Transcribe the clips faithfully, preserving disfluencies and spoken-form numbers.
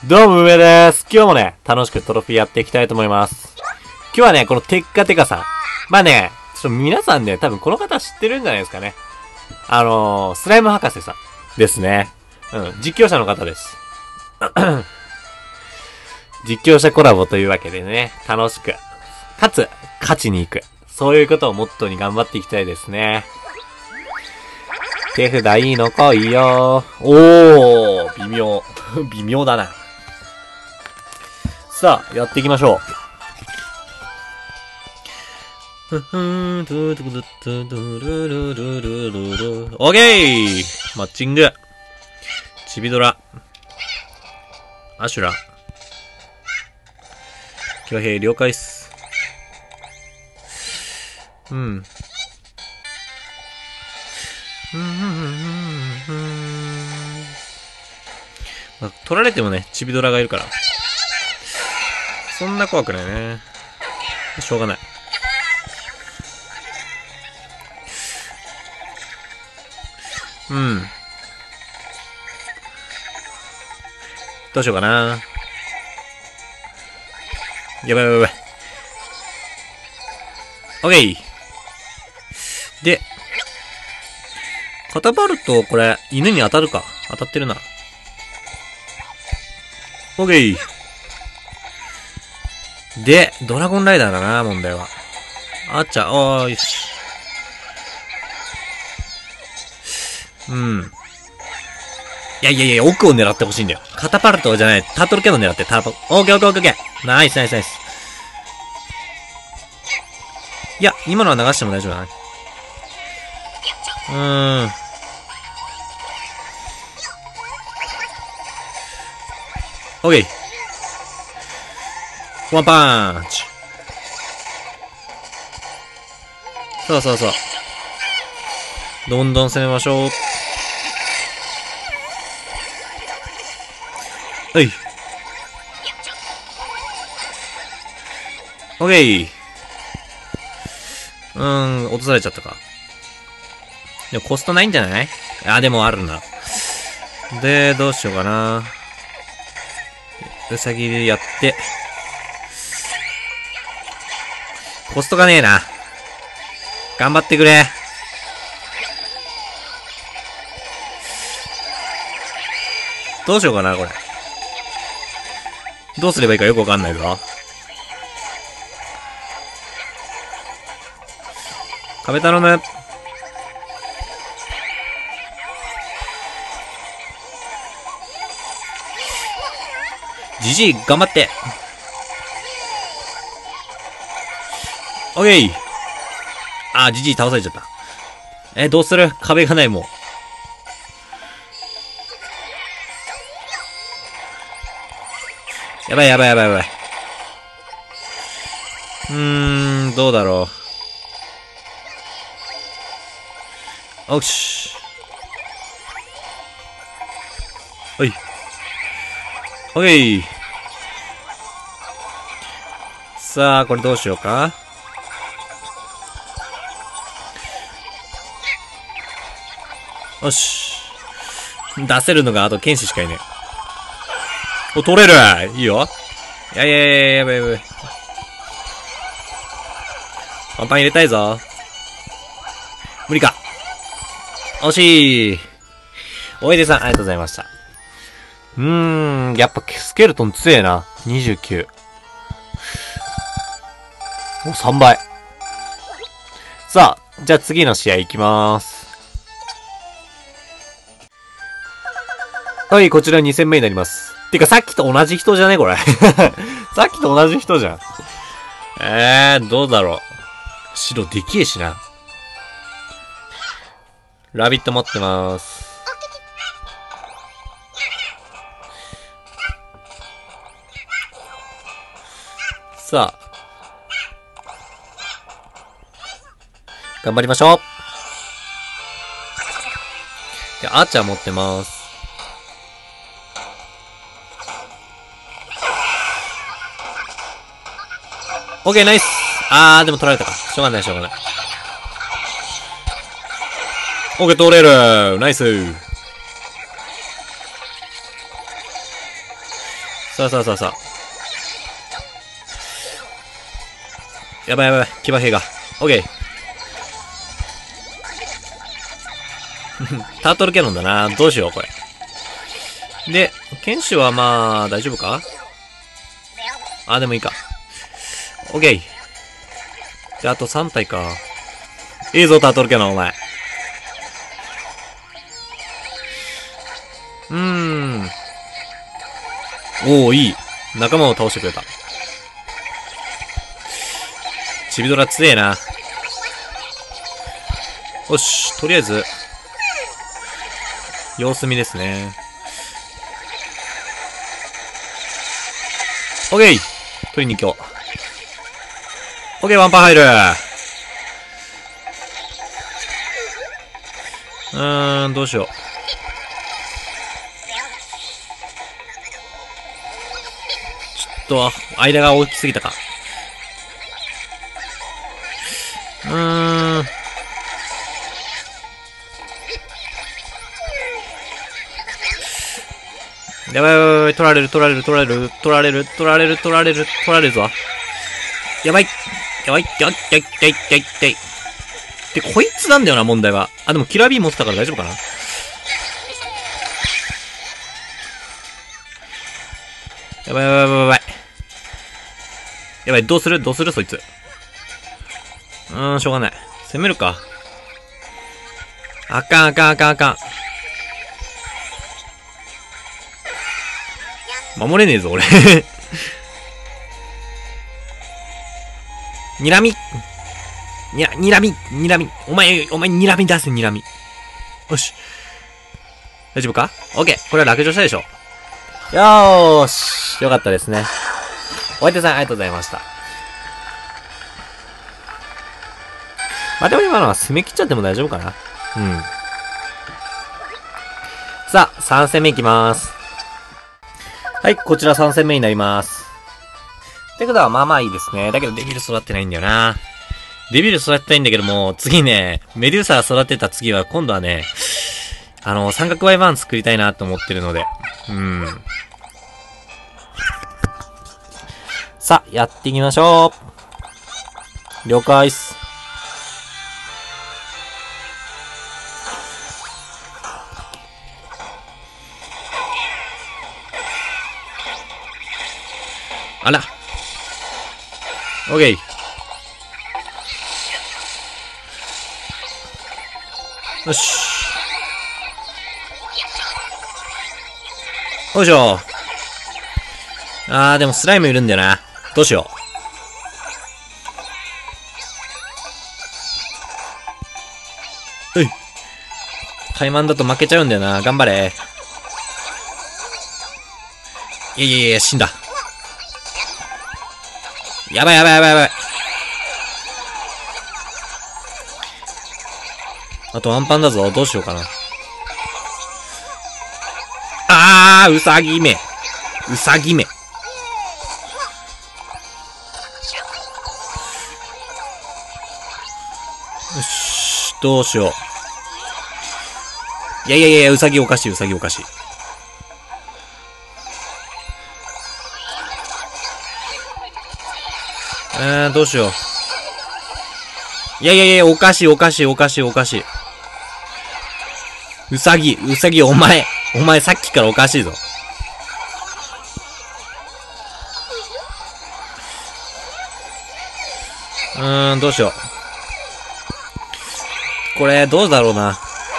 どうも、梅です。今日もね、楽しくトロフィーやっていきたいと思います。今日はね、このテッカテカさん。まあね、ちょっと皆さんね、多分この方知ってるんじゃないですかね。あのー、スライム博士さんですね。うん、実況者の方です。実況者コラボというわけでね、楽しく、かつ、勝ちに行く。そういうことをモットーに頑張っていきたいですね。手札いいの来いよー。おー、微妙。微妙だな。さあ、やっていきましょう。ふふーん、トゥトゥトゥトゥトゥルルルルルル。オーケーマッチング。チビドラ。アシュラ。挙兵了解っす。うん。ふんふんふんふん。まあ、取られてもね、チビドラがいるから。そんな怖くないね。しょうがない。うん。どうしようかな。やばいやばいやばい。オッケー。で、カタパルト、これ、犬に当たるか。当たってるな。オッケー。で、ドラゴンライダーだな、問題は。あっちゃ、おー、よし。うん。いやいやいや、奥を狙ってほしいんだよ。カタパルトじゃない、タートルキャノン狙って、タートル、オーケーオーケーオーケーオーケー。ナイスナイスナイス。いや、今のは流しても大丈夫だね。うーん。オッケー。ワンパンチ。そうそうそう。どんどん攻めましょう。はい。オッケー。うーん、落とされちゃったか。でもコストないんじゃない？あ、でもあるな。で、どうしようかな。うさぎでやって。コストがねえな。頑張ってくれ。どうしようかな、これ。どうすればいいかよくわかんないぞ。壁頼む。じじい、頑張って。オッケー。あー、じじい倒されちゃった。え、どうする？壁がないもん。やばいやばいやばいやばい。うーん、どうだろう。おし。はい。オッケー。さあ、これどうしようか。よし。出せるのがあと剣士しかいねえ。お、取れる。いいよ。いやいやいややばいやばい。パンパン入れたいぞ。無理か。惜しい。おいでさん、ありがとうございました。うーん、やっぱスケルトン強えな。にじゅうきゅう。お、さんばい。さあ、じゃあ次の試合行きまーす。はい、こちらに戦目になります。てかさっきと同じ人じゃねこれ。さっきと同じ人じゃん。えー、どうだろう。白できえしな。ラビット持ってまーす。さあ。頑張りましょう。で、アーチャー持ってまーす。オッケー、ナイス。あー、でも取られたか。しょうがない、しょうがない。オッケー、取れる。ナイス。 さあさあさあさあ。やばいやばいやばい。騎馬兵が。オッケー。タートルキャノンだな。どうしよう、これ。で、剣士はまあ、大丈夫か？あ、でもいいか。オッケー。で、あとさん体か。いいぞ、タートルキャノン、お前。うーん。おー、いい。仲間を倒してくれた。チビドラ強えな。よし、とりあえず、様子見ですね。オッケー取りに行こう。オッケーワンパン入る。うーん、どうしよう。ちょっと、間が大きすぎたか。うーん。やばいやばいやばい、取られる、取られる、取られる、取られる、取られる、取られる、取られるぞ。やばい。やばい、やい、やい、やい、やい、やい。で、こいつなんだよな、問題は。あ、でもキラービー持ってたから大丈夫かな。やばいやばいやばいやばい。やばい、どうするどうするそいつ。うーん、しょうがない。攻めるか。あかんあかんあかんあかん。守れねえぞ、俺。にらみ。にら、にらみ、にらみ。お前、お前、にらみ出せ、にらみ。よし。大丈夫か？オッケー。これは落城したでしょ。よーし。よかったですね。お相手さん、ありがとうございました。まあ、でも今のは攻め切っちゃっても大丈夫かな。うん。さあ、さん戦目いきまーす。はい、こちらさん戦目になります。ってことは、まあまあいいですね。だけど、デビル育ってないんだよな。デビル育てたいんだけども、次ね、メデューサ育てた次は、今度はね、あの、三角ワイバーン作りたいなと思ってるので。うん。さあ、やっていきましょう。了解っす。あら。オッケー。よし。よいしょ。あー、でもスライムいるんだよな。どうしよう。うい。怠慢だと負けちゃうんだよな。頑張れ。いやいやいや、死んだ。やばいやばいやばいやばい。あとワンパンだぞ。どうしようかな。あー、うさぎめ。うさぎめ。よし、どうしよう。いやいやいや、うさぎおかしい、うさぎおかしい。えー、どうしよう。いやいやいや、おかしい、おかしい、おかしい、おかしい。うさぎ、うさぎ、お前、お前さっきからおかしいぞ。うーん、どうしよう。これ、どうだろうな。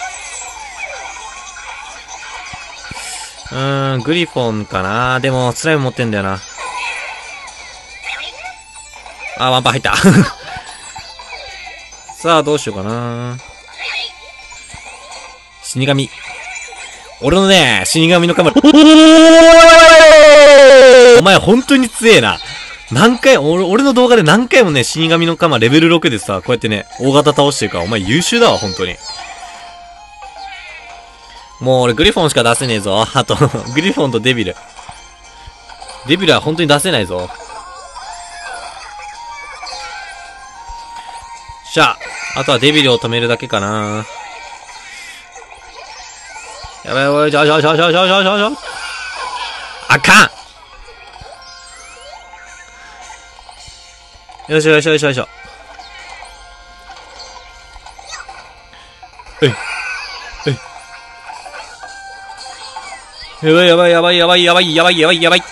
うーん、グリフォンかな。でも、スライム持ってんだよな。あ、ワンパン入った。さあ、どうしようかな。死神。俺のね、死神のカメラ。お前本当に強えな。何回、俺、俺の動画で何回もね、死神のカマレベルろくでさ、こうやってね、大型倒してるから、お前優秀だわ、本当に。もう俺グリフォンしか出せねえぞ。あと、グリフォンとデビル。デビルは本当に出せないぞ。しゃあ、あとはデビルを止めるだけかな。やばい、おい、ちょちょちょちょちょちょちょちょ。あかんよいしょよいしょよいしょよいしょ。えい。えい。やばいやばいやばいやばいやばいやばいやばいやばい。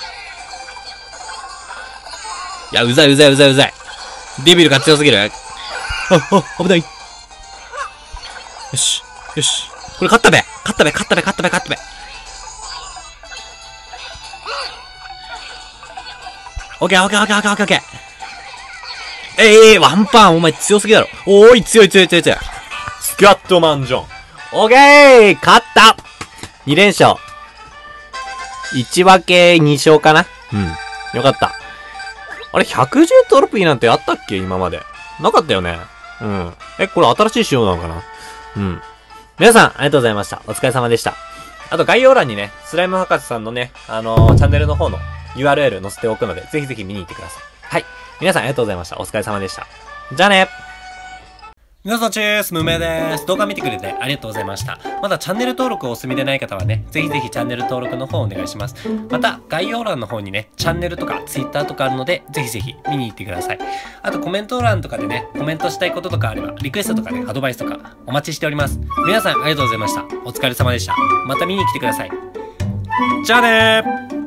いや、うざいうざいうざいうざい。デビルが強すぎる。あ、あ、危ない。よし。よし。これ勝ったべ勝ったべ勝ったべ勝ったべ勝ったべ。オッケーオッケーオッケーオッケーオッケーオッケー。ええー、ワンパンお前強すぎだろ。おーい、強い強い強い強い。スキャットマンジョン。オッケー勝ったに連勝。いち分けに勝かな。うん。よかった。あれ、ひゃくじゅうトロフィーなんてあったっけ今まで。なかったよね。うん。え、これ新しい仕様なのかな。うん。皆さん、ありがとうございました。お疲れ様でした。あと、概要欄にね、スライム博士さんのね、あのー、チャンネルの方の ユーアールエル 載せておくので、ぜひぜひ見に行ってください。はい。皆さん、ありがとうございました。お疲れ様でした。じゃあね。皆さんチェース、無名です。動画見てくれてありがとうございました。まだチャンネル登録をお済みでない方はね、ぜひぜひチャンネル登録の方をお願いします。また、概要欄の方にね、チャンネルとか ツイッター とかあるので、ぜひぜひ見に行ってください。あとコメント欄とかでね、コメントしたいこととかあれば、リクエストとかね、アドバイスとかお待ちしております。皆さんありがとうございました。お疲れ様でした。また見に来てください。じゃあねー。